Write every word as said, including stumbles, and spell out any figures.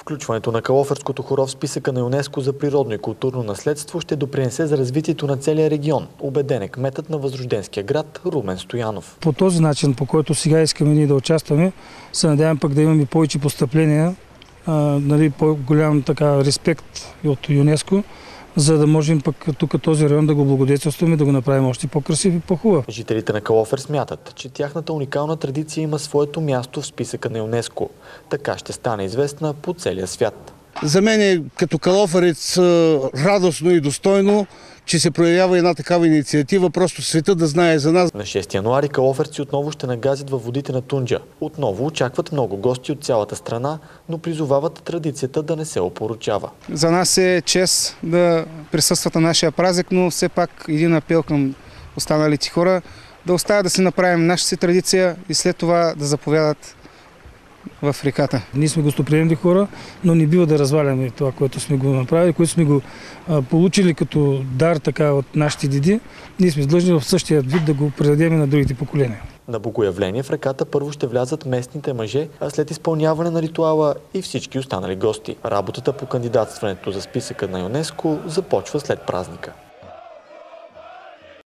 Включването на Калоферското хоро в списъка на ЮНЕСКО за природно и културно наследство ще допринесе за развитието на целия регион, убеден е кметът на Възрожденския град Румен Стоянов. По този начин, по който сега искаме ние да участваме, се надявам пък да имаме повече постъпления, а, нали, по-голям така респект от ЮНЕСКО, за да можем пък тук този район да го благодетелстваме, да го направим още по-красив и по-хубав. Жителите на Калофер смятат, че тяхната уникална традиция има своето място в списъка на ЮНЕСКО. Така ще стане известна по целия свят. За мен е като калоферец радостно и достойно, че се проявява една такава инициатива, просто света да знае за нас. На шести януари калоферци отново ще нагазят във водите на Тунджа. Отново очакват много гости от цялата страна, но призовават традицията да не се опорочава. За нас е чест да присъстват на нашия празник, но все пак един апел към останалите хора да оставят да си направим нашата си традиция и след това да заповядат в реката. Ние сме гостоприемни хора, но не бива да разваляме това, което сме го направили, което сме го а, получили като дар така от нашите деди. Ние сме длъжни в същия вид да го предадем на другите поколения. На богоявление в реката първо ще влязат местните мъже, а след изпълняване на ритуала и всички останали гости. Работата по кандидатстването за списъка на ЮНЕСКО започва след празника.